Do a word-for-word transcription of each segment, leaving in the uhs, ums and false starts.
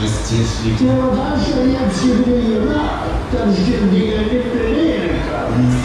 heißt Technik. Ja, was hast du denn jetzt hier wieder gemacht, dass ich den Dinger nicht belehren kann?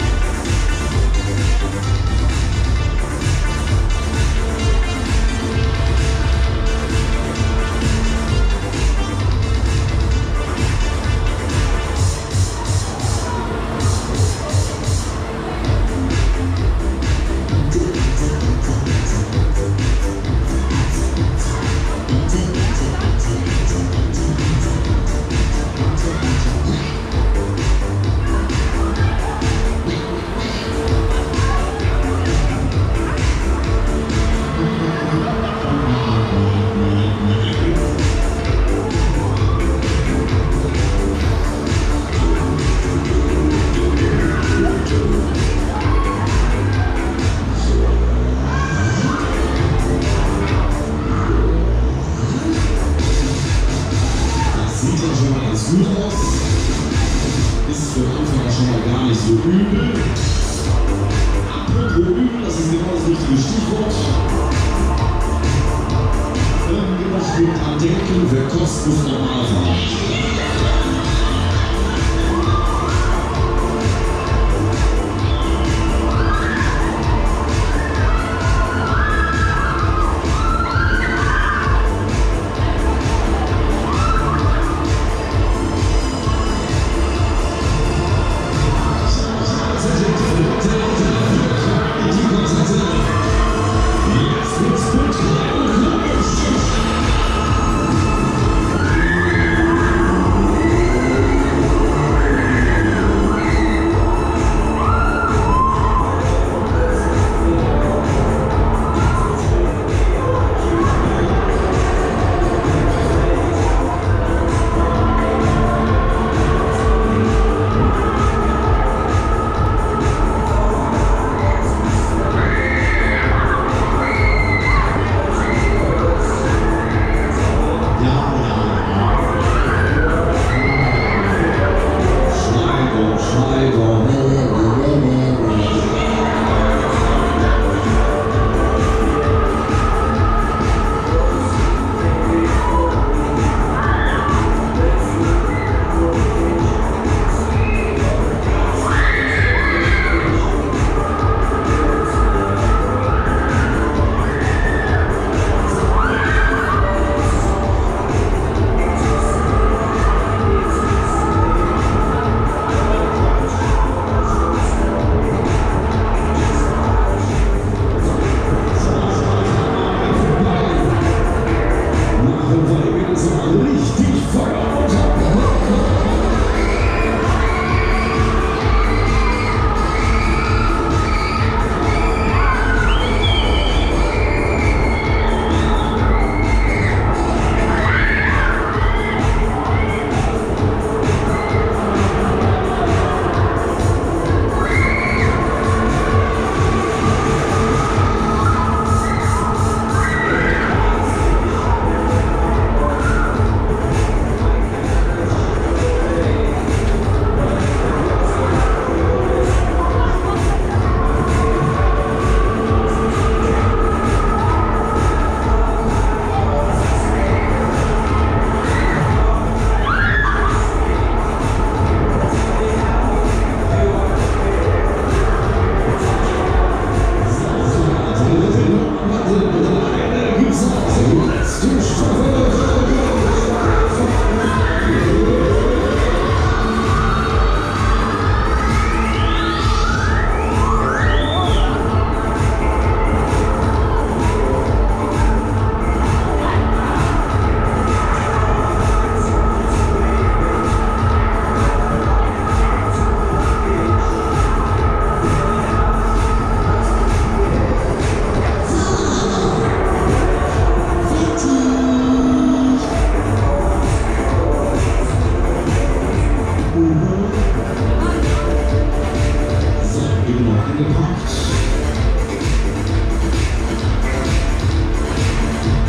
Sieht ja schon mal ganz gut aus. Ist für den Anfang ja schon mal gar nicht so übel. Apropos übel, das ist genau das richtige Stichwort. Irgendwas mit dran denken, wer kostet, muss normal sein.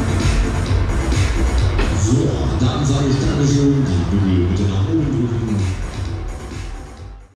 So, dann sage ich Dankeschön. Die Bibel bitte nach oben drücken.